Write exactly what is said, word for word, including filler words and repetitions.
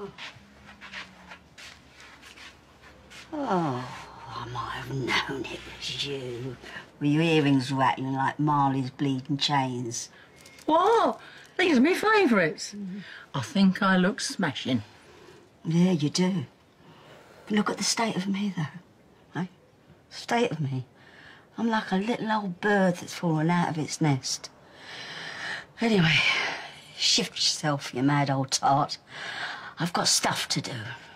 Oh. Oh, I might have known it was you. With your earrings rattling like Marley's bleeding chains. What? These are my favourites. Mm. I think I look smashing. Yeah, you do. But look at the state of me, though. Eh? State of me. I'm like a little old bird that's fallen out of its nest. Anyway, shift yourself, you mad old tart. I've got stuff to do.